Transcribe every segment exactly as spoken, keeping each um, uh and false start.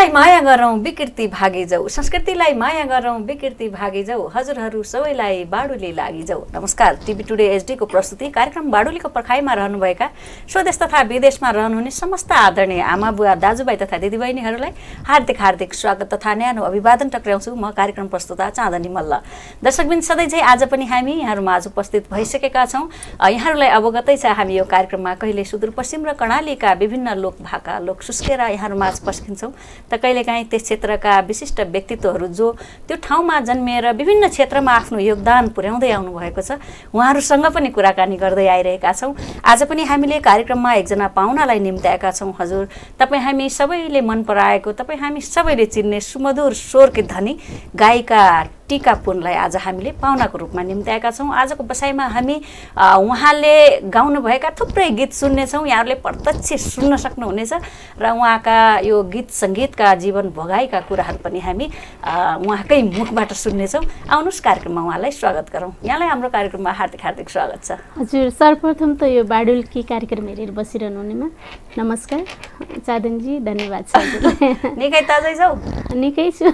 संस्कृतिलाई माया गरौँ विकृति भागी जाऊ, संस्कृतिलाई माया गरौँ विकृति भागी जाऊ, हजुरहरू सबैलाई बाडुली लागि जाऊ। नमस्कार, टिभी टुडे एचडीको प्रस्तुति कार्यक्रम बाडुलीको पर्खाइमा रहनुभएका स्वदेश तथा विदेशमा रहनुहुने समस्त आदरणीय आमा बुवा दाजुभाइ तथा दिदीबहिनीहरूलाई हार्दिक हार्दिक स्वागत तथा न्यानो अभिवादन टक्र्याउँछु। म कार्यक्रम प्रस्तुता चाँदनी मल्ल। दर्शकबिन सधैँ चाहिँ आज पनि हामी यहाँहरूमा आज उपस्थित भइसकेका छौँ। यहाँहरूलाई अवगतै छ हामी यो कार्यक्रममा कहिले सुदूरपश्चिम र कर्णालीका विभिन्न लोक भाका लोक सुस्केर यहाँहरूमा पस्किन्छौँ त कहिलेकाहीँ त्यस क्षेत्रका विशिष्ट व्यक्तित्वहरू जो त्यो ठाउँमा जन्मिएर विभिन्न क्षेत्रमा आफ्नो योगदान पुर्याउँदै आउनुभएको छ उहाँहरूसँग पनि कुराकानी गर्दै आइरहेका छौँ। आज पनि हामीले कार्यक्रममा एकजना पाहुनालाई निम्त्याएका छौँ। हजुर, तपाईँ हामी सबैले मन पराएको, तपाईँ हामी सबैले चिन्ने सुमधुर स्वरकी धनी गायिका टिका पुनलाई आज हामीले पाहुनाको रूपमा निम्त्याएका छौँ। आजको बसाइमा हामी उहाँले गाउनुभएका थुप्रै गीत सुन्नेछौँ। यहाँहरूले प्रत्यक्ष सुन्न सक्नुहुनेछ र उहाँका यो गीत सङ्गीतका जीवन भोगाइका कुराहरू पनि हामी उहाँकै मुखबाट सुन्नेछौँ। आउनुहोस् कार्यक्रममा उहाँलाई स्वागत गरौँ। यहाँलाई हाम्रो कार्यक्रममा हार्दिक हार्दिक स्वागत छ। हजुर, सर्वप्रथम त यो बाडुल्की कार्यक्रम हेरेर बसिरहनु हुनेमा नमस्कार चाँदनीजी, धन्यवाद छ। निकै ताजै छौ? निकै छु।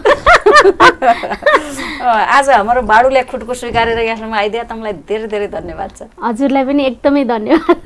आज हाम्रो बाडुले खुट्को स्वीकारेर यहाँसम्म आइदिए तपाईँलाई धेरै धेरै धन्यवाद छ। हजुरलाई पनि एकदमै धन्यवाद।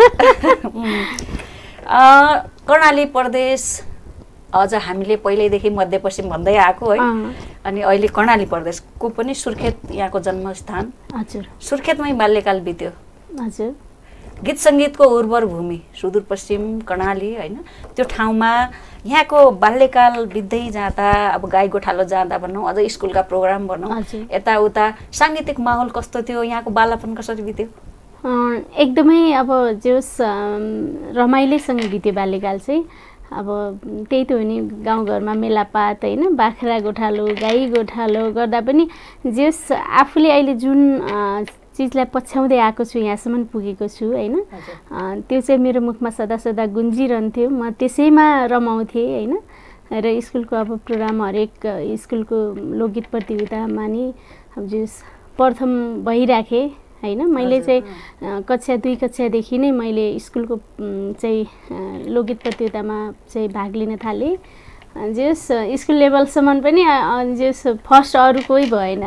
कर्णाली प्रदेश अझ हामीले पहिल्यैदेखि मध्यपश्चिम भन्दै आएको है, अनि अहिले कर्णाली प्रदेशको पनि सुर्खेत यहाँको जन्मस्थान। हजुर, सुर्खेतमै बाल्यकाल बित्यो। हजुर, गीत सङ्गीतको उर्वर भूमि सुदूरपश्चिम कर्णाली होइन, त्यो ठाउँमा यहाँको बाल्यकाल बित्दै जाँदा अब गाई गोठालो जाँदा भनौँ, अझ स्कुलका प्रोग्राम भनौँ, यताउता साङ्गीतिक माहौल कस्तो थियो? यहाँको बालापन कसरी बित्यो? एकदमै अब जोस् रमाइलोसँग बित्यो बाल्यकाल चाहिँ। अब त्यही त हो नि, गाउँघरमा मेलापात होइन, बाख्रा गोठालो गाई गोठालो गर्दा पनि जोस् आफूले अहिले जुन चिजलाई पछ्याउँदै आएको छु, यहाँसम्म पुगेको छु होइन, त्यो चाहिँ मेरो मुखमा सदा सदा गुन्जिरहन्थ्यो। म त्यसैमा रमाउँथेँ होइन। र स्कुलको अब प्रोग्राम हरेक स्कुलको लोकगीत प्रतियोगितामा नि अब जस प्रथम भइराखेँ होइन। मैले चाहिँ कक्षा दुई कक्षादेखि नै मैले स्कुलको चाहिँ लोकगीत प्रतियोगितामा चाहिँ भाग लिन थालेँ। जस स्कुल लेभलसम्म पनि जस फर्स्ट अरू कोही भएन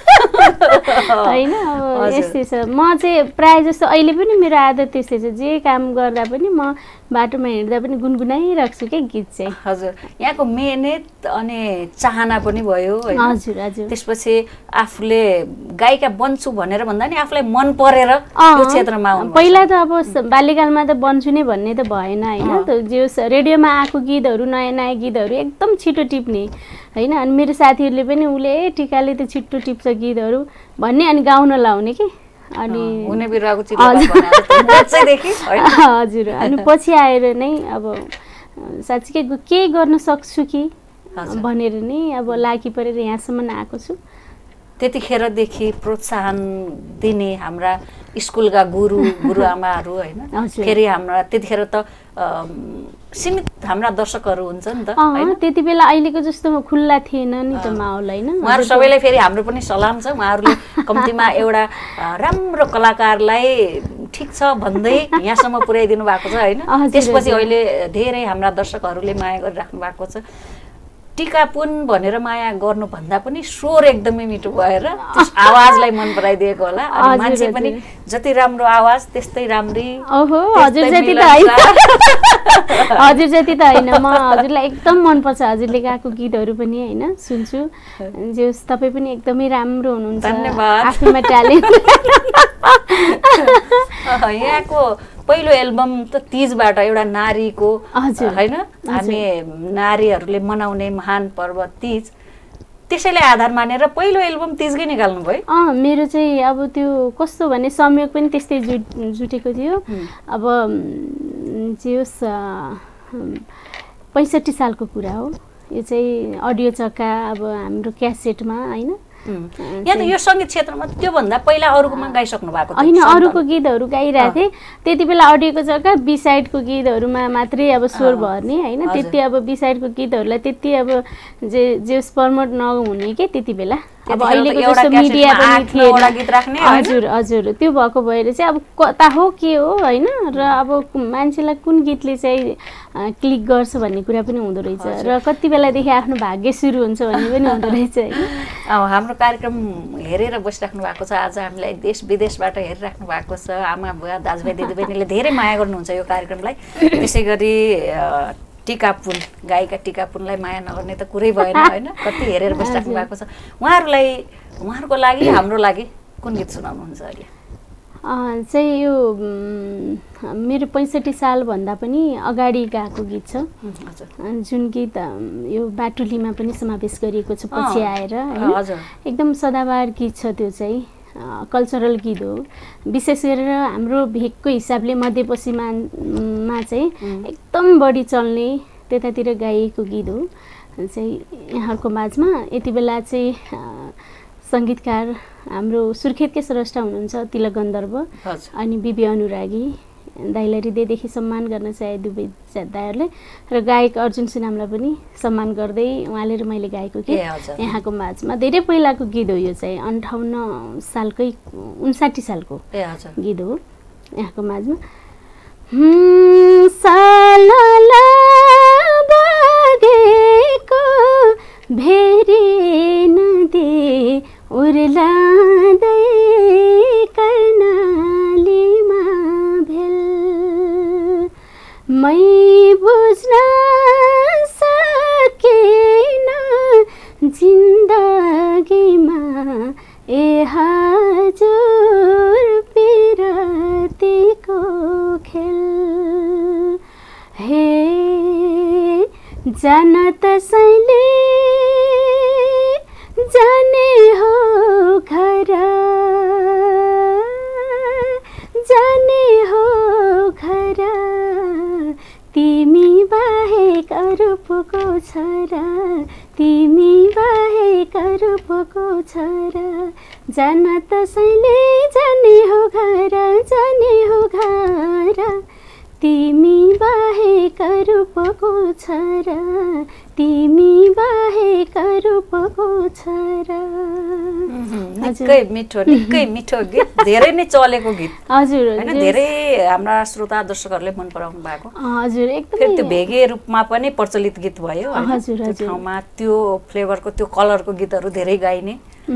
होइन। अब यस्तै छ। म चाहिँ प्रायः जस्तो अहिले पनि मेरो आदत त्यस्तै छ, जे काम गर्दा पनि म बाटोमा हिँड्दा पनि गुनगुनाइराख्छु क्या गीत चाहिँ। हजुर, यहाँको मेहनत अनि चाहना पनि भयो होइन। हजुर हजुर। त्यसपछि आफूले गायिका बन्छु भनेर भन्दा नि आफूलाई मन परेर त्यो क्षेत्रमा आउनु। पहिला त अब बाल्यकालमा त बन्छु नै भन्ने त भएन होइन। त जो रेडियोमा आएको गीतहरू नयाँ नयाँ गीतहरू एकदम छिटो टिप्ने होइन। अनि मेरो साथीहरूले पनि उसले टिकाले त छिट्टो टिप्छ गीतहरू भन्ने अनि गाउन लाउने कि। अनि हुने बिरुवाको चिलो बच्चैदेखि हजुर। अनि पछि आएर नै अब साँच्चीकै के गर्न सक्छु कि भनेर नै अब लागि परेर यहाँसम्म आएको छु। त्यतिखेरदेखि प्रोत्साहन दिने हाम्रा स्कुलका गुरु गुरुआमाहरू होइन, फेरि हाम्रा त्यतिखेर त सीमित हाम्रा दर्शकहरू हुन्छ नि त होइन। त्यति बेला अहिलेको जस्तो खुल्ला थिएन नि त माहौल होइन। उहाँहरू सबैलाई फेरि हाम्रो पनि सलाम छ। उहाँहरूले कम्तीमा एउटा राम्रो कलाकारलाई ठिक छ भन्दै यहाँसम्म पुर्याइदिनु भएको छ होइन। त्यसपछि अहिले धेरै हाम्रा दर्शकहरूले माया गरिराख्नु भएको छ। टिका पुन भनेर माया गर्नुभन्दा पनि स्वर एकदमै मिठो भएर त्यस आवाजलाई मन पराइदिएको होला। अनि मान्छे पनि जति राम्रो आवाज त्यस्तै राम्री। ओहो, हजुर जति त होइन, हजुर जति त होइन। म हजुरलाई एकदम मनपर्छ, हजुरले गाएको गीतहरू पनि होइन सुन्छु। जोस् तपाईँ पनि एकदमै राम्रो हुनुहुन्छ, धन्यवाद। आफैमा ट्यालेन्ट। यहाँको पहिलो एल्बम त तीजबाट एउटा नारीको होइन, हामी नारीहरूले मनाउने महान पर्व तीज, त्यसैलाई आधार मानेर पहिलो एल्बम तीजकै निकाल्नु भयो। अँ, मेरो चाहिँ अब त्यो कस्तो भने संयोग पनि त्यस्तै जुट जुटेको थियो। अब जोस् पैँसठी सालको कुरा हो यो चाहिँ। अडियो चक्का अब हाम्रो क्यासेटमा होइन। यहाँ त यो सङ्गीत क्षेत्रमा त्योभन्दा पहिला अरूकोमा गाइसक्नु भएको होइन, अरूको गीतहरू गाइरहेको थिएँ। त्यति बेला अडियोको जग्गा बी साइडको गीतहरूमा मात्रै अब स्वर भर्ने होइन। त्यति अब बी साइडको गीतहरूलाई त्यति अब जे जे प्रमोट नहुने के त्यति बेला अब अहिलेको जस्तो मिडिया पनि थिएन। हजुर हजुर त्यो भएको भएर चाहिँ अब कता हो के हो होइन, र अब मान्छेलाई कुन गीतले चाहिँ क्लिक गर्छ भन्ने कुरा पनि हुँदो रहेछ, र कति बेलादेखि आफ्नो भाग्य सुरु हुन्छ भन्ने पनि हुँदो रहेछ होइन। हाम्रो कार्यक्रम हेरेर बसिराख्नु भएको छ, आज हामीलाई देश विदेशबाट हेरिराख्नु भएको छ, आमा बुवा दाजुभाइ दिदीबहिनीले धेरै माया गर्नुहुन्छ यो कार्यक्रमलाई। त्यसै गरी टिकापुन गायिका टिकापुनलाई माया नगर्ने त कुरै भएन होइन, कति हेरेर बसिराख्नु भएको छ। उहाँहरूलाई उहाँहरूको लागि हाम्रो लागि कुन गीत सुनाउनुहुन्छ अहिले? चाहिँ यो मेरो पैँसठी सालभन्दा पनि अगाडि गाएको गीत छ, जुन गीत यो बाटुलीमा पनि समावेश गरिएको छ पछि आएर होइन। एकदम सदाबहार गीत छ त्यो चाहिँ, कल्चरल गीत हो। विशेष गरेर हाम्रो भेगको हिसाबले मध्यपश्चिममा चाहिँ एकदम बढी चल्ने त्यतातिर गाइएको गीत हो चाहिँ। यहाँहरूको माझमा यति बेला चाहिँ सङ्गीतकार हाम्रो सुर्खेतकै स्रष्टा हुनुहुन्छ तिलक गन्धर्व, अनि बिबी अनुरागी दाइलाई हृदयदेखि सम्मान गर्न चाहे दुवै दाइहरूले, र गायक अर्जुन सिनामलाई पनि सम्मान गर्दै उहाँले र मैले गाएको गीत यहाँको माझमा। धेरै पहिलाको गीत हो यो चाहिँ, अन्ठाउन्न सालकै उन्साठी सालको गीत हो यहाँको माझमा। सालला बगेको भेरी नदी उर्लादै कर्णालीमा भेल, मै बुझ्न सकेन जिन्दगीमा ए हजुर पिरतीको खेल। हे जान त्यसैले जाने हो घर, जाने हो घर, तिमी बाहेक अरू पो छ र, तिमी बाहेक अरू पो छ र, जान त्यसैले जाने हो घर, जाने हो घर, तिमी बाहेक अरू पो छ र, तिमी बाहेक अरू पो छ र। निकै मिठो निकै मिठो गीत, धेरै नै चलेको गीत हजुर हैन, धेरै हाम्रा श्रोता दर्शकहरूले मन पराउनु भएको। हजुर एकदम फेरि त्यो भेगे रूपमा पनि प्रचलित गीत भयो। हजुर हजुर ठाउँमा त्यो फ्लेभरको त्यो कलरको गीतहरू धेरै गाइने।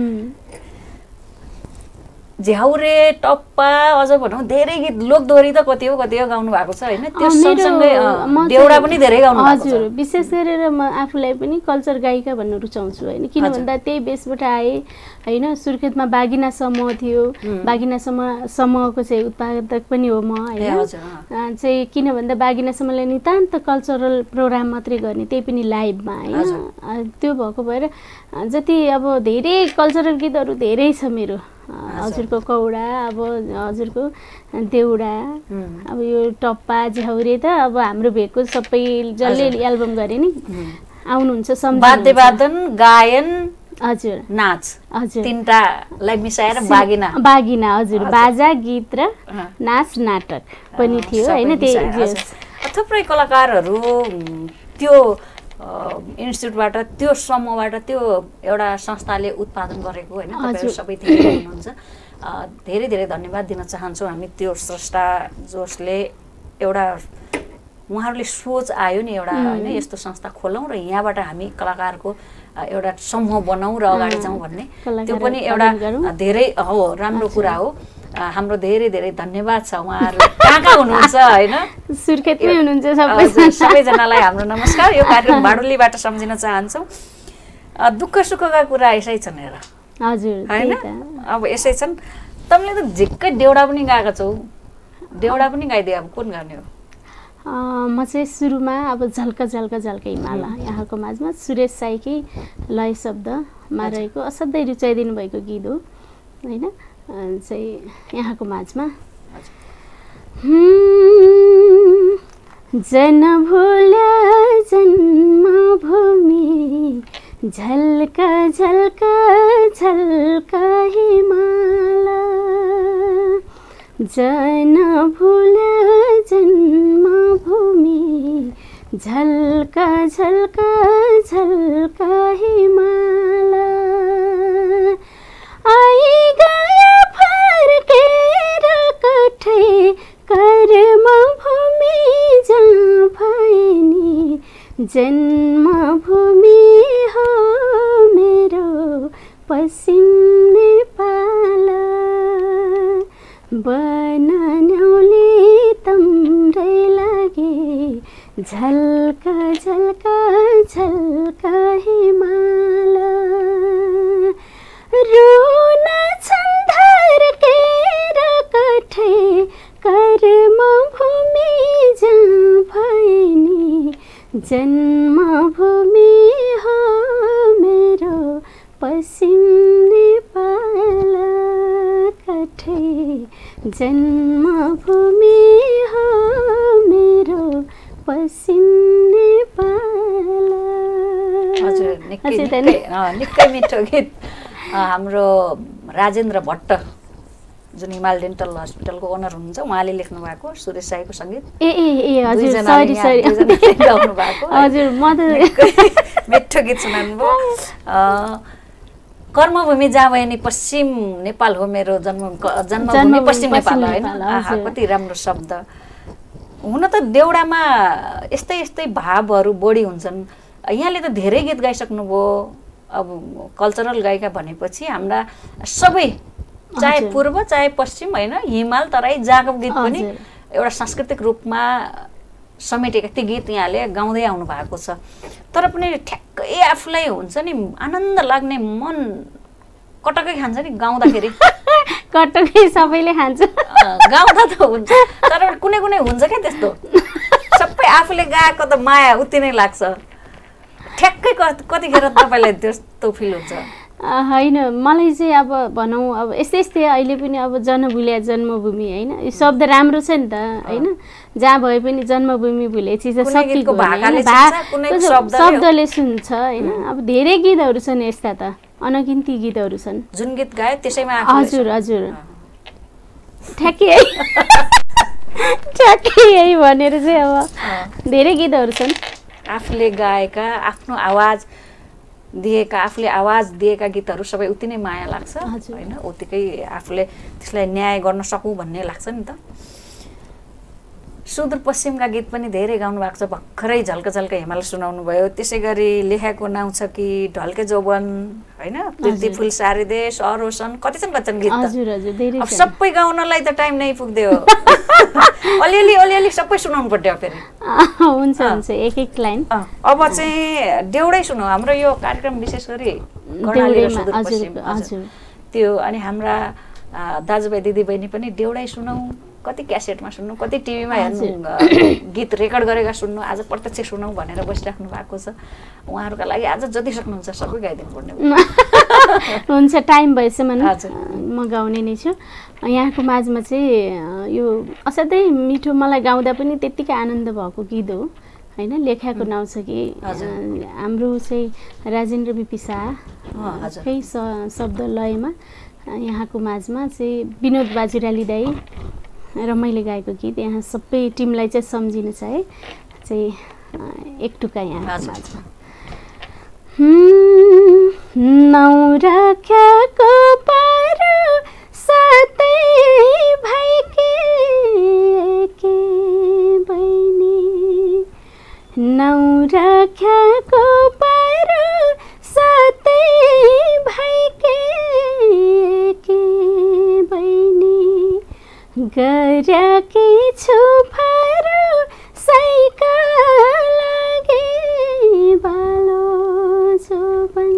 झ्याउरे टप्पा अझ भनौँ धेरै गीत, लोकदोहोरी त कति हो कति हो गाउनु भएको छ होइन, त्यो सँगसँगै देउडा पनि धेरै गाउनु भएको छ। हजुर विशेष गरेर म आफूलाई पनि कल्चर गायिका भन्न रुचाउँछु होइन, किन भन्दा त्यही बेसबाट आए होइन। सुर्खेतमा बागिना समूह थियो, बागिना समूह समूहको चाहिँ उत्पादक पनि हो म होइन चाहिँ, किन भन्दा बागिना समूहले नितान्त कल्चरल प्रोग्राम मात्रै गर्ने, त्यही पनि लाइभमा होइन। त्यो भएको भएर जति अब धेरै कल्चरल गीतहरू धेरै छ मेरो, हजुरको कौडा, अब हजुरको देउडा, अब यो टप्पा झ्याउरे त अब हाम्रो भेगको सबै जसले एल्बम गरे नि आउनुहुन्छ। वाद्यवादन, गायन, हजुर नाच, हजुर तीनटालाई मिसाएर बागिना बागिना हजुर, बाजा गीत र नाच नाटक पनि थियो होइन। त्यही थुप्रै कलाकारहरू त्यो इन्स्टिट्युटबाट, त्यो समूहबाट, त्यो एउटा संस्थाले उत्पादन गरेको होइन। तपाईँहरू सबै धेरै हुनुहुन्छ, धेरै धेरै धन्यवाद दिन चाहन्छौँ हामी त्यो स्रष्टा जसले एउटा उहाँहरूले सोच आयो नि एउटा होइन यस्तो संस्था खोलौँ र यहाँबाट हामी कलाकारको एउटा समूह बनाऊँ र अगाडि जाउँ भन्ने, त्यो पनि एउटा धेरै हो राम्रो कुरा हो। हाम्रो धेरै धेरै धन्यवाद छ उहाँहरू कहाँ कहाँ हुनुहुन्छ होइन, सुर्खेतमै हुनुहुन्छ सबैजनालाई हाम्रो नमस्कार। यो कार्यक्रम बाडुलीबाट सम्झिन चाहन्छौँ। दुःख सुखका कुरा यसै छन् हेर हजुर होइन, अब यसै छन्। तपाईँले त झिक्कै देउडा पनि गाएका छौ, देउडा पनि गाइदिए, अब कुन गाउने हो? म चाहिँ सुरुमा अब झल्का झल्का झल्का हिमाला यहाँको माझमा सुरेश साईकै लय शब्दमा रहेको असाध्यै रुचाइदिनु भएको गीत हो होइन चाहिँ यहाँको माझमा। जन भुल्या जन्मभूमि झल्का झल्का झल्का हिमाला, जन भुल्या जन्मभूमि झल्का झल्का झल्का हिमाला, जन्मभूमि हो मेरो पश्चिम नेपाल बनाउले तम्रै लागे झल्का झल्का झल्का हिमाल रुन छन्धर केर कठै कर्म भूमि जहाँ भैनी जन्मभूमि हो मेरो पश्चिम नेपाल कठै जन्मभूमि हो मेरो पश्चिम नेपाल। हजुर निकै निकै मिठो गीत। हाम्रो राजेन्द्र भट्ट जुन हिमाल डेन्टल हस्पिटलको ओनर हुनुहुन्छ उहाँले लेख्नु भएको सुरेश साईको सङ्गीत। ए ए ए हजुर सरी सरी गाउनु भएको हजुर म त मिठो गीत सुनाउनु भयो। कर्मभूमि जहाँ भए नि पश्चिम नेपाल हो मेरो जन्म जन्मभूमि पश्चिम नेपाल होइन। आहा कति राम्रो शब्द। हुन त देउडामा यस्तै यस्तै भावहरू बढी हुन्छन्। यहाँले त धेरै गीत गाइसक्नुभयो। अब कल्चरल गायिका भनेपछि हाम्रा सबै चाहे पूर्व चाहे पश्चिम होइन हिमाल तराई जहाँको गीत पनि एउटा सांस्कृतिक रूपमा समेटेका ती गीत यहाँले गाउँदै आउनु भएको छ। तर पनि ठ्याक्कै आफूलाई हुन्छ नि आनन्द लाग्ने मन कटकै खान्छ नि गाउँदाखेरि। कटकै सबैले खान्छ गाउँदा त हुन्छ तर कुनै कुनै हुन्छ क्या त्यस्तो सबै आफूले गाएको त माया उति नै लाग्छ। ठ्याक्कै कतिखेर तपाईँलाई त्यस्तो फिल हुन्छ? होइन मलाई चाहिँ अब भनौँ अब यस्तै यस्तै अहिले पनि अब जनभुल्या जन्मभूमि होइन यो शब्द राम्रो छ नि त होइन। जहाँ भए पनि जन्मभूमि भुले चिज सकिएको शब्दले सुन्छ होइन। अब धेरै गीतहरू छन् यस्ता त अनगिन्ती गीतहरू छन् जुन गीत गायो त्यसैमा। हजुर हजुर ठ्याक्कै ठ्याक्कै यही भनेर चाहिँ अब धेरै गीतहरू छन् आफूले गाएका आफ्नो आवाज दिएका आफूले आवाज दिएका गीतहरू सबै उति नै माया लाग्छ होइन। उत्तिकै आफूले त्यसलाई न्याय गर्न सकौँ भन्ने लाग्छ नि त। सुदूरपश्चिमका गीत पनि धेरै गाउनु भएको छ। भर्खरै झल्का झल्का हिमाल सुनाउनु भयो। त्यसै गरी लेखेको नाउँ छ कि ढल्के जौवन होइन प्रीति फुल सारिदे सरोसन कति छन् कति छन् गीत। अब सबै गाउनलाई त टाइम नै पुग्यो। अलिअलि अलिअलि सबै सुनाउनु पर्यो फेरि। हुन्छ हुन्छ एक एक लाइन। अब चाहिँ देउडै सुनौ। हाम्रो यो कार्यक्रम विशेष गरी कर्णाली र सुदूरपश्चिम त्यो अनि हाम्रा दाजुभाइ दिदीबहिनी पनि देउडै सुनौ। कति क्यासेटमा सुन्नु कति टिभीमा हेर्नु गीत रेकर्ड गरेर सुन्नु आज प्रत्यक्ष सुनौ भनेर बसिराख्नु भएको छ। उहाँहरूका लागि आज जति सक्नुहुन्छ सबै गाइदिनु पर्ने हुन्छ। टाइम भएसम्म म गाउने नै छु। यहाँको माझमा चाहिँ यो असाध्यै मिठो मलाई गाउँदा पनि त्यत्तिकै आनन्द भएको गीत हो होइन। लेखाको नाउँ छ कि हाम्रो चाहिँ राजेन्द्र बिपी शाहकै शब्द लयमा यहाँको माझमा चाहिँ विनोद बाजुराली दाई र मैले गाएको गीत यहाँ सबै टिमलाई चाहिँ सम्झिनु छ है चाहिँ एक टुक्का यहाँ नौरख्याको पर सातै भाइके के बहिनी नौरख्याको पर सातै भाइके के बहिनी गरेकी छु फारो साइका लागे बालो जोबन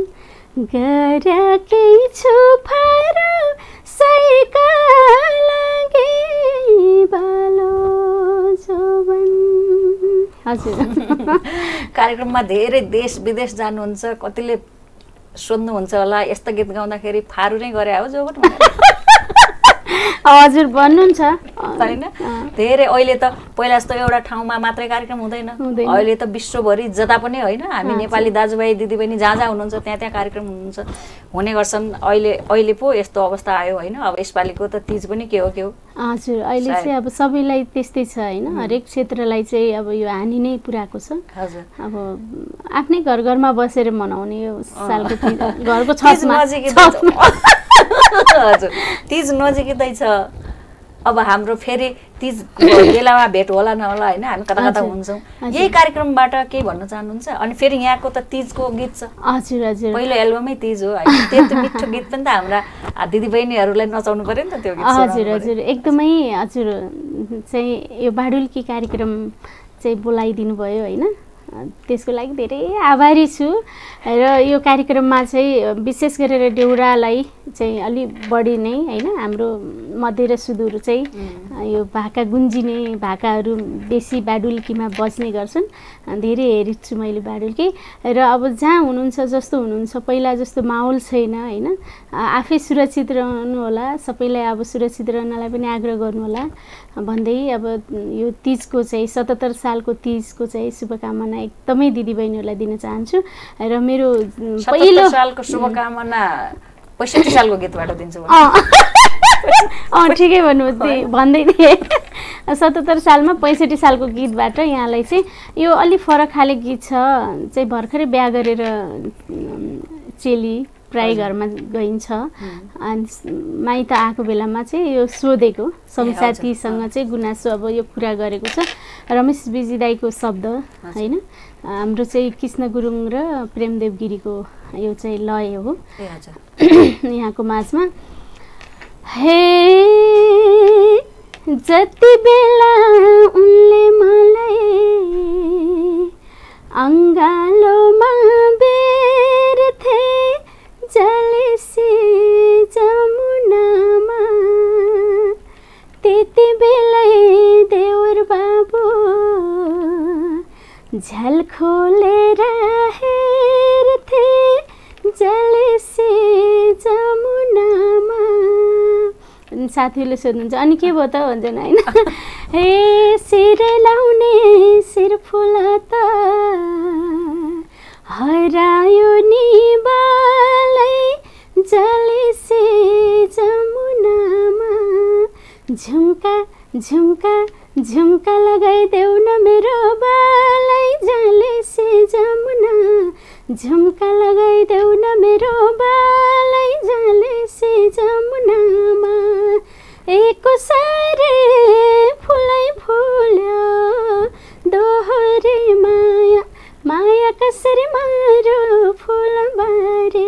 गरेकी छु फारो साइका लागे बालो जोबन। हजुर कार्यक्रममा धेरै देश विदेश जानुहुन्छ कतिले सोध्नुहुन्छ होला यस्तो गीत गाउँदाखेरि फारू नै गरे हो जोबन हजुर भन्नुहुन्छ हैन। धेरै अहिले त पहिला जस्तो एउटा ठाउँमा मात्रै कार्यक्रम हुँदैन। अहिले त विश्वभरि जता पनि होइन हामी नेपाली दाजुभाइ दिदीबहिनी जहाँ जहाँ हुनुहुन्छ त्यहाँ त्यहाँ कार्यक्रम हुनुहुन्छ हुने गर्छन्। अहिले अहिले पो यस्तो अवस्था आयो होइन। अब यसपालिको त तीज पनि के हो के हो। हजुर अहिले चाहिँ अब सबैलाई त्यस्तै छ होइन। हरेक क्षेत्रलाई चाहिँ अब यो हानि नै पुऱ्याएको छ। हजुर अब आफ्नै घर घरमा बसेर मनाउने यो सालको घरको छतमा हजुर तीज नजिकै छ अब हाम्रो फेरि तीज बेलामा भेट होला नहोला होइन, हामी कता कता हुन्छौँ, यही कार्यक्रमबाट के भन्न चाहनुहुन्छ? अनि फेरि यहाँको त तीजको गीत छ। हजुर हजुर, पहिलो एल्बमै तीज हो होइन, त्यो मिठो गीत पनि त हाम्रा दिदीबहिनीहरूलाई नचाउनु पर्यो नि त त्यो गीत। हजुर हजुर, एकदमै हजुर चाहिँ यो बाडुल्की कार्यक्रम चाहिँ बोलाइदिनु भयो होइन, त्यसको लागि धेरै आभारी छु। र यो कार्यक्रममा चाहिँ विशेष गरेर देउरालाई चाहिँ अलि बढी नै होइन, हाम्रो मध्य र सुदूर चाहिँ यो भाका गुन्जिने भाकाहरू बेसी बाडुल्कीमा बज्ने गर्छन्। धेरै हेरेको छु मैले बाडुल्की। र अब जहाँ हुनुहुन्छ जस्तो हुनुहुन्छ, पहिला जस्तो माहौल छैन होइन, आफै सुरक्षित रहनु होला, सबैलाई अब सुरक्षित रहनलाई पनि आग्रह गर्नु होला भन्दै अब यो तीजको चाहिँ सतहत्तर सालको तीजको चाहिँ शुभकामना एकदमै दिदीबहिनीहरूलाई दिन चाहन्छु। र मेरो पहिलो सालको शुभकामना पैँसठी सालको गीतबाट दिन्छु। अँ ठिकै भन्नु भन्दै थिएँ, सतहत्तर सालमा पैँसठी सालको गीतबाट यहाँलाई चाहिँ यो अलिक फरक खाले गीत छ चाहिँ, भर्खरै बिहा गरेर चेली प्राय घरमा गइन्छ अनि माइत आएको बेलामा चाहिँ यो सोधेको संसाथीसँग चाहिँ गुनासो अब यो कुरा गरेको छ। रमेश बिजी दाईको शब्द होइन, हाम्रो चाहिँ कृष्ण गुरुङ र प्रेमदेव गिरीको यो चाहिँ लय हो यहाँको माझमा। हे जति बेला उनले मलाई अङ्गालोमा बेर्थे जलेसी जमुनामा, त्यति बेलै देवर बाबु झ्याल खोलेर हेर्थे जलेसी जमुनामा। साथीले सोध्नुहुन्छ अनि के भयो त भन्छन् होइन। हे सिरे लाउने शिर फुल त हरायो नि बालै जलेसी जमुनामा, झुम्का झुम्का झुम्का लगाइदेऊ न मेरो बालै जलेसी जमुना, झुम्का लगाइदेऊ न मेरो बालै जलेसी जमुनामा। एक सारे फुलै फुल्यो दोहोरी माया, माया कसरी मारो फुलबारी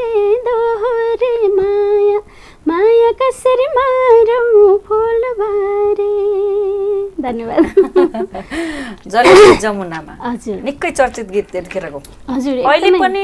दोहोरी माया, माया कसरी मारो फुलबारी। धन्यवाद। जलेसी जमुनामा हजुर निकै चर्चित गीत त्यतिखेरको। हजुर अहिले पनि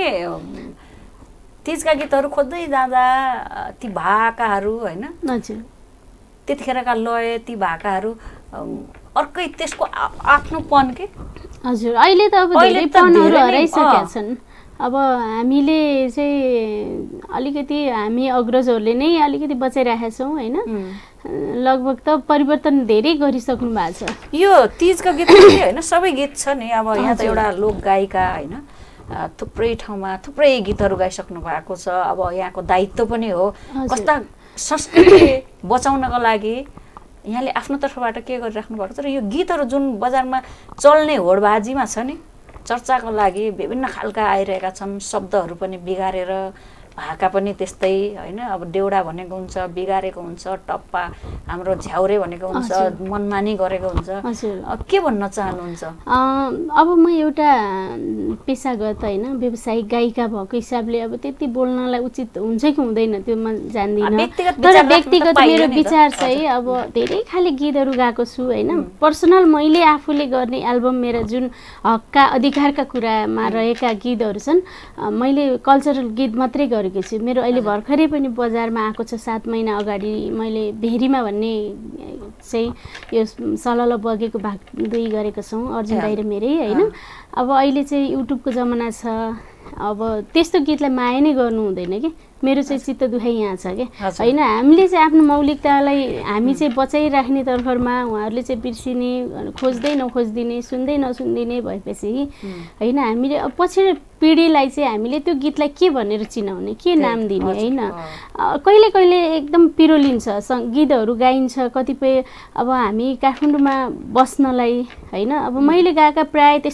तीजका गीतहरू खोज्दै जाँदा ती भाकाहरू होइन, हजुर त्यतिखेरका लय ती भाकाहरू अर्कै त्यसको आफ्नोपन के। हजुर अहिले त अब धेरै पनहरू हराइसकेका छन्। अब हामीले चाहिँ अलिकति हामी अग्रजहरूले नै अलिकति बचाइरहेका छौँ होइन, लगभग त परिवर्तन धेरै गरिसक्नु भएको छ। यो तीजको गीत होइन सबै गीत छ नि, अब यहाँ त एउटा लोक गायिका होइन, थुप्रै ठाउँमा थुप्रै गीतहरू गाइसक्नु भएको छ। अब यहाँको दायित्व पनि हो कस्ता संस्कृति बचाउनको लागि यहाँले आफ्नो तर्फबाट के गरिराख्नु भएको छ। र यो गीतहरू जुन बजारमा चल्ने होडबाजीमा छ नि, चर्चाको लागि विभिन्न खालका आइरहेका छन्, शब्दहरू पनि बिगारेर, भाका पनि त्यस्तै होइन। अब देउडा भनेको हुन्छ बिगारेको हुन्छ, टप्पा हाम्रो झ्याउरे भनेको हुन्छ मनमानी गरेको हुन्छ। के भन्न चाहनुहुन्छ? अब म एउटा पेसागत होइन व्यावसायिक गायिका भएको हिसाबले अब त्यति बोल्नलाई उचित हुन्छ कि हुँदैन त्यो म जान्दिनँ, तर व्यक्तिगत मेरो विचार चाहिँ अब धेरै खाले गीतहरू गाएको छु होइन। पर्सनल मैले आफूले गर्ने एल्बम मेरा जुन हकका अधिकारका कुरामा रहेका गीतहरू छन्, मैले कल्चरल गीत मात्रै गरेँ छु। मेरो अहिले भर्खरै पनि बजारमा आएको छ, सात महिना अगाडि मैले भेरीमा भन्ने चाहिँ यो सलल बगेको भाग दुई गरेको छौँ अर्जुन दाइ र मेरै होइन। अब अहिले चाहिँ युट्युबको जमाना छ, अब त्यस्तो गीतलाई माया नै गर्नु हुँदैन कि, मेरो चाहिँ चित्त दुखाइ यहाँ छ कि होइन। हामीले चाहिँ आफ्नो मौलिकतालाई हामी चाहिँ बचाइराख्ने तर्फमा उहाँहरूले चाहिँ बिर्सिने, खोज्दै नखोजिदिने, सुन्दै नसुनिदिने भएपछि होइन, हामीले अब पछिल्लो पिँढीलाई चाहिँ हामीले त्यो गीतलाई के भनेर चिनाउने, के नाम दिने होइन। कहिले कहिले एकदम पिरोलिन्छ गीतहरू गाइन्छ कतिपय। अब हामी काठमाडौँमा बस्नलाई होइन, अब मैले गाएका प्रायः त्यस्तो विवादित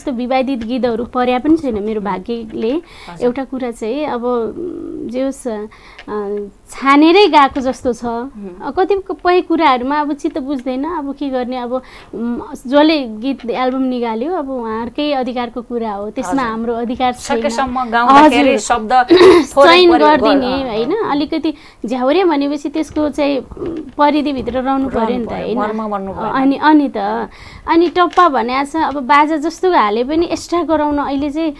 अनुवादित गीतहरू पर्या पनि छैन मेरो भाग्यले। एउटा कुरा चाहिँ अब जे होस् छानेरै गएको जस्तो छ। कतिपय कुराहरूमा अब चित्त बुझ्दैन, अब के गर्ने, अब जसले गीत एल्बम निकाल्यो अब उहाँहरूकै अधिकारको कुरा हो, त्यसमा हाम्रो अधिकार छैन। चयन गरिदिने होइन, अलिकति झ्याउरे भनेपछि त्यसको चाहिँ परिधिभित्र रहनु पर्यो नि त होइन। अनि अनि त अनि टप्पा भनेको छ अब बाजा जस्तो हाले पनि एक्स्ट्रा गराउन अहिले चाहिँ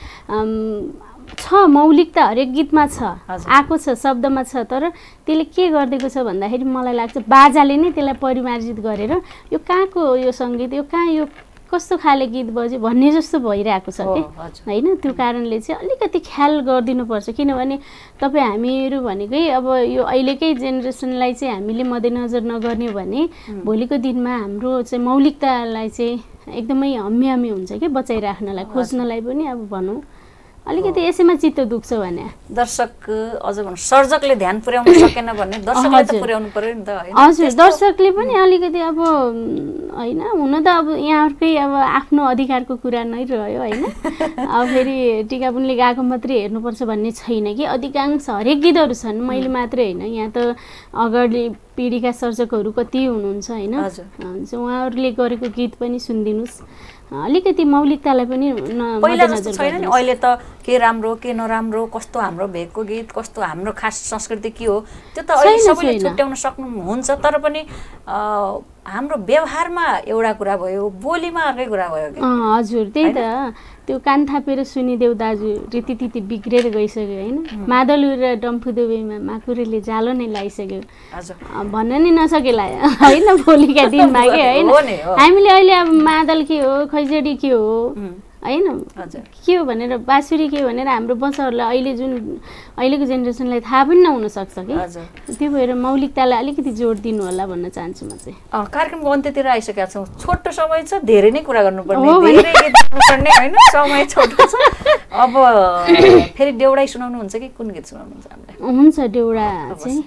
छ, मौलिकता हरेक गीतमा छ, आएको छ, शब्दमा छ, तर त्यसले के गरिदिएको छ भन्दाखेरि मलाई लाग्छ बाजाले नै त्यसलाई परिमार्जित गरेर यो कहाँको यो सङ्गीत, यो कहाँ यो कस्तो खाले गीत बज्यो भन्ने जस्तो भइरहेको छ कि होइन। त्यो कारणले चाहिँ अलिकति ख्याल गरिदिनुपर्छ, किनभने तपाईँ हामीहरू भनेकै अब यो अहिलेकै जेनेरेसनलाई चाहिँ हामीले मध्यनजर नगर्ने भने भोलिको दिनमा हाम्रो चाहिँ मौलिकतालाई चाहिँ एकदमै हम्मे हम्मे हुन्छ कि बचाइराख्नलाई खोज्नलाई पनि अब भनौँ अलिकति यसैमा चित्त दुख्छ भने दर्शक अझ भनौँ सर्जकले ध्यान पुर्याउन सकेन भने दर्शकले त पुर्याउनु पर्यो नि त होइन। हजुर, दर्शकले पनि अलिकति अब होइन, हुन त अब यहाँहरूकै अब आफ्नो अधिकारको कुरा नै रह्यो होइन। अब फेरि टिकापुनले गाएको मात्रै हेर्नुपर्छ भन्ने छैन कि, अधिकांश हरेक गीतहरू छन्, मैले मात्रै होइन, यहाँ त अगाडि पिँढीका सर्जकहरू कति हुनुहुन्छ होइन, उहाँहरूले गरेको गीत पनि सुनिदिनुहोस्, अलिकति मौलिकतालाई पनि पहिला जस्तो छैन नि। अहिले त के राम्रो के नराम्रो, कस्तो हाम्रो भेगको गीत, कस्तो हाम्रो खास संस्कृति के हो, त्यो त अहिले सबैले छुट्याउन सक्नुहुन्छ, तर पनि हाम्रो व्यवहारमा एउटा कुरा भयो, बोलीमा अर्कै कुरा भयो कि। हजुर, त्यही त त्यो कान थापेर सुनिदेऊ दाजु रीतिथिति बिग्रेर गइसक्यो होइन। मादल र डम्फु दुवैमा माकुरेले जालो नै लगाइसक्यो भन्न नै नसकेला होइन भोलिका दिनमा कि होइन। हामीले अहिले अब मादल के हो, खैजडी के हो होइन, के हो भनेर, बाँसुरी के हो भनेर हाम्रो बच्चाहरूलाई अहिले जुन अहिलेको जेनेरेसनलाई थाहा पनि नहुन सक्छ कि। त्यो भएर मौलिकतालाई अलिकति जोड दिनु होला भन्न चाहन्छु म चाहिँ। कार्यक्रमको अन्त्यतिर आइसकेका छौँ, छोटो समय छ, धेरै नै कुरा गर्नुपर्ने, धेरै गीत गाउनुपर्ने होइन, समय छोटो छ। अब फेरि देउडा सुनाउनुहुन्छ कि कुन गीत सुनाउनुहुन्छ हामीलाई? हुन्छ, देउडा चाहिँ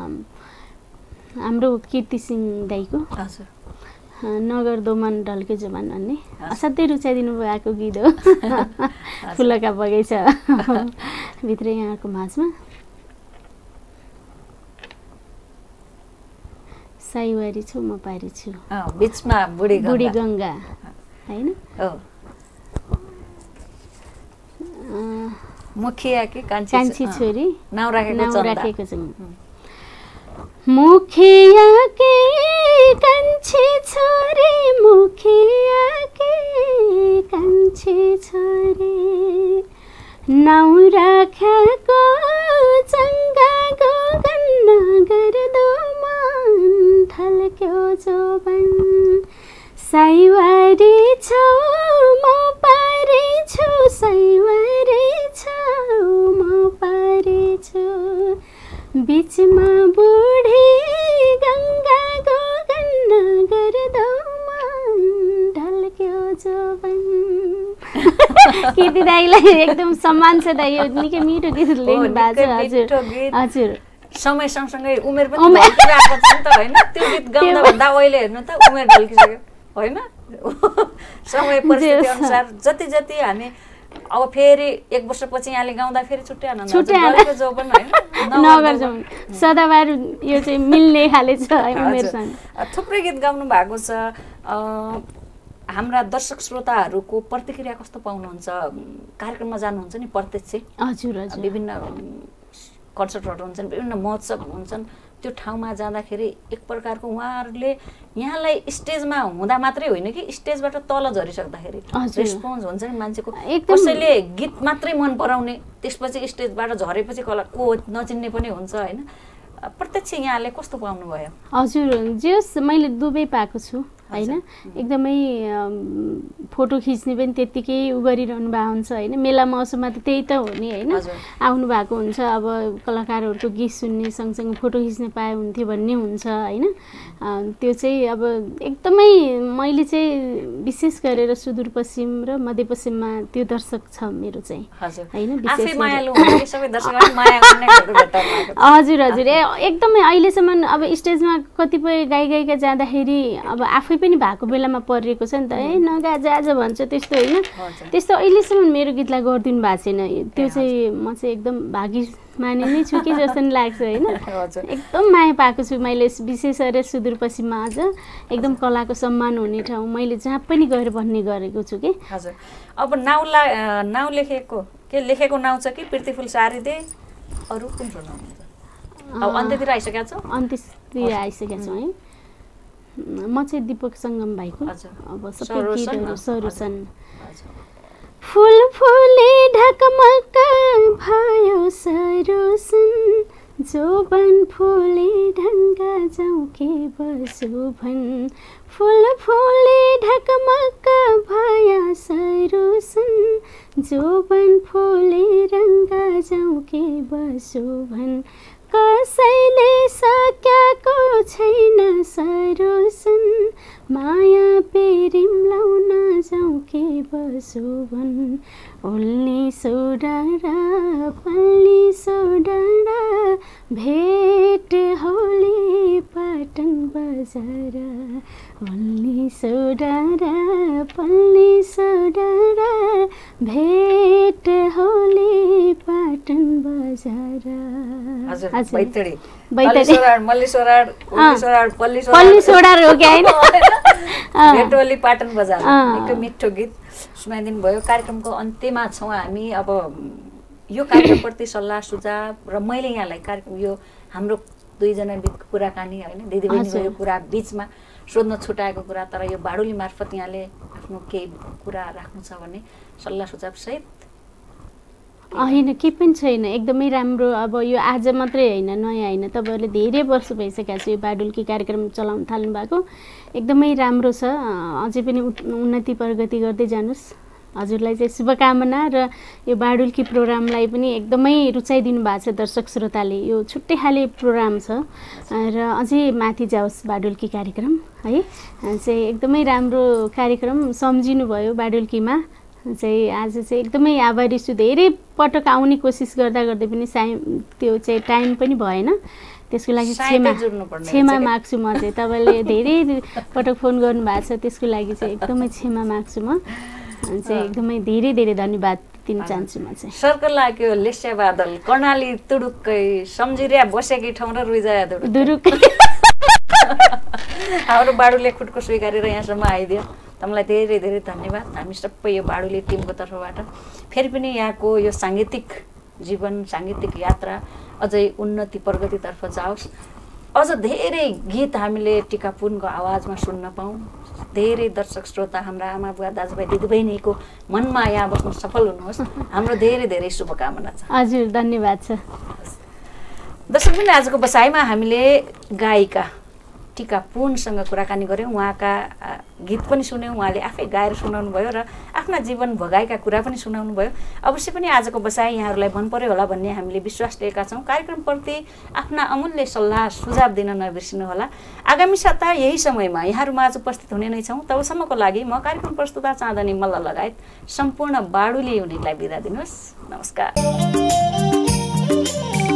हाम्रो कीर्ति सिंह दाईको हजुर नगर दोमन ढल्के जमान भन्ने असाध्यै रुचाइदिनु भएको गीत हो। फुलका बगैँचा भित्रै यहाँको माझमा साइवारी छु म पारी छु, बीचमा बुढी बुढी गङ्गा होइन, मुखिया कि कान्छी छोरी नाउँ राखेको छ। मुखिया के कान्छी छोरी, मुखिया के कान्छी छोरी, नाउँ राखेको चङ्गा गगन नगर दोमन ढल्क्यो जोबन, साइवारी छौ म पारी छु, साइवारी छौ म पारी छु, बीचमा बुढी गङ्गा गगन नगर दोमन ढल्क्यो जोबन। कीर्ति दाईलाई एकदम सम्मान छ दाई, यो निकै मिठो गीत लेख्नु भएको छ। हजुर हजुर, समय सँगसँगै उमेर पनि ढल्किरहेको छ नि त होइन। त्यो गीत गाउँदा भन्दा अहिले हेर्नु त उमेर ढल्किसक्यो होइन। समय परिस्थिति अनुसार जति जति हामी अब फेरि एक वर्षपछि यहाँले गाउँदा फेरि छुट्टै आनन्द नगर जोबन होइन, नगर जोबन सदाबार यो चाहिँ मिल्ने खाले छ उमेरसँग। थुप्रै गीत गाउनु भएको छ। हाम्रा दर्शक श्रोताहरूको प्रतिक्रिया कस्तो पाउनुहुन्छ? कार्यक्रममा जानुहुन्छ नि प्रत्यक्ष? हजुर हजुर, विभिन्न कन्सर्टहरू हुन्छन्, विभिन्न महोत्सव हुन्छन्, त्यो ठाउँमा जाँदाखेरि एक प्रकारको उहाँहरूले यहाँलाई स्टेजमा हुँदा मात्रै होइन कि स्टेजबाट तल झरिसक्दाखेरि रेस्पोन्स हुन्छ नि मान्छेको। कसैले गीत मात्रै मन पराउने, त्यसपछि स्टेजबाट झरेपछि कला को नचिन्ने पनि हुन्छ होइन। प्रत्यक्ष यहाँले कस्तो पाउनुभयो? हजुर, जस मैले दुवै पाएको छु होइन। एकदमै फोटो खिच्ने पनि त्यत्तिकै उ गरिरहनु भएको हुन्छ होइन। मेला महोत्सवमा त त्यही त हो नि होइन, आउनु भएको हुन्छ, अब कलाकारहरूको गीत सुन्ने सँगसँगै फोटो खिच्न पाए हुन्थ्यो भन्ने हुन्छ होइन। त्यो चाहिँ अब एकदमै मैले चाहिँ विशेष गरेर सुदूरपश्चिम र मध्यपश्चिममा त्यो दर्शक छ मेरो चाहिँ होइन। हजुर हजुर, एकदमै अहिलेसम्म अब स्टेजमा कतिपय गाई गायिका जाँदाखेरि अब आफै पनि भएको बेलामा परिएको छ नि त ए नगा जा जा भन्छ त्यस्तो होइन त्यस्तो अहिलेसम्म मेरो गीतलाई गरिदिनु भएको छैन त्यो चाहिँ म चाहिँ एकदम भागी माने नै छु कि जस्तो नि लाग्छ होइन एकदम माया पाएको छु मैले विशेष गरेर सुदूरपश्चिममा अझ एकदम कलाको सम्मान हुने ठाउँ मैले जहाँ पनि गएर भन्ने गरेको छु कि हजुर अब नाउँला नाउँ लेखेको के लेखेको नाउँ छ कि प्रीतिफुल सारिदे अरू कुन नाउँ अब अन्त्यतिर आइसकेका छौ अन्त्यतिर आइसकेका छौँ है म चाहिँ दीपक सङ्गम भाइको अब सबै गीतहरू सरुसन फूल फूले ढकमक भयो सरोसन जोबन फूले ढङ्गा जाउँ के बसु भन् फूल फूले ढकमक भयो सरोसन जोबन फूले रङ्गा जाउँ के बसु भन् कसैले सक्याको छैन सरोसन माया पेरिम लाउन जाउँ के बसु भन् उल्ली सोडाडा पल्ली सोडाडा भेट होली पाटन बजार उल्ली सोडाडा पल्ली सोडाडा भेट होली पाटन बजार हजुर बैतडी बैतडी सोराड मल्ली सोराड उल्ली सोराड पल्ली सोराड पल्ली सोडार हो क्या हैन भेट होली पाटन बजार निकै मिठो गीत सुनाइदिनु भयो कार्यक्रमको अन्त्यमा छौँ हामी अब यो कार्यक्रमप्रति सल्लाह सुझाव र मैले यहाँलाई कार्यक्रम यो हाम्रो दुईजना बिचको कुराकानी होइन दिदीबहिनीको यो कुरा बिचमा सोध्न छुटाएको कुरा तर यो बाडुली मार्फत यहाँले आफ्नो केही कुरा राख्नु छ भने सल्लाह सुझाव सहित होइन के पनि छैन एकदमै राम्रो अब यो आज मात्रै होइन नयाँ होइन तपाईँहरूले धेरै वर्ष भइसकेको छ यो बाडुल्की कार्यक्रम चलाउन थाल्नु भएको एकदमै राम्रो छ अझै पनि उन्नति प्रगति गर्दै जानुहोस् हजुरलाई चाहिँ शुभकामना र यो बाडुल्की प्रोग्रामलाई पनि एकदमै रुचाइदिनु भएको छ दर्शक श्रोताले यो छुट्टै खाले प्रोग्राम छ र अझै माथि जाओस् बाडुल्की कार्यक्रम है चाहिँ एकदमै राम्रो कार्यक्रम सम्झिनु भयो बाडुल्कीमा चाहिँ आज चाहिँ एकदमै आभारी छु धेरै पटक आउने कोसिस गर्दा गर्दै पनि साइ त्यो चाहिँ टाइम पनि भएन त्यसको लागि क्षमा क्षमा माग्छु म चाहिँ तपाईँले धेरै पटक फोन गर्नुभएको छ त्यसको लागि चाहिँ एकदमै क्षमा माग्छु म चाहिँ एकदमै धेरै धेरै धन्यवाद दिन चाहन्छु म चाहिँ सर्कल लाग्यो लेस्या बादल कर्णाली तुडुक्कै सम्झिरिया बसेकी ठाउँ र रुइजाया दुरुक्कै हाम्रो बाडुले खुट्को स्वीकारेर यहाँसम्म आइदियो तपाईँलाई धेरै धेरै धन्यवाद हामी सबै यो बाडुली टिमको तर्फबाट फेरि पनि यहाँको यो साङ्गीतिक जीवन साङ्गीतिक यात्रा अझै उन्नति प्रगतितर्फ जाओस् अझ धेरै गीत हामीले टिकापुनको आवाजमा सुन्न पाऊँ धेरै दर्शक श्रोता हाम्रा आमा बुवा दाजुभाइ दिदीबहिनीको मनमा यहाँ बस्न सफल हुनुहोस् हाम्रो धेरै धेरै शुभकामना छ हजुर धन्यवाद छ दर्शकबिन आजको बसाइमा हामीले गायिका टिका पुनसँग कुराकानी गऱ्यौँ उहाँका गीत पनि सुन्यौँ उहाँले आफै गाएर सुनाउनु भयो र आफ्ना जीवन भोगाएका कुरा पनि सुनाउनु भयो अवश्य पनि आजको बसाइ यहाँहरूलाई मन पर्यो होला भन्ने हामीले विश्वास लिएका छौँ कार्यक्रमप्रति आफ्ना अमूल्य सल्लाह सुझाव दिन नबिर्सिनु होला आगामी साता यही समयमा यहाँहरूमा आज उपस्थित हुने नै छौँ तबसम्मको लागि म कार्यक्रम प्रस्तुता चाँदनी मल्ल लगायत सम्पूर्ण बाडुली युनिटलाई बिदा दिनुहोस् नमस्कार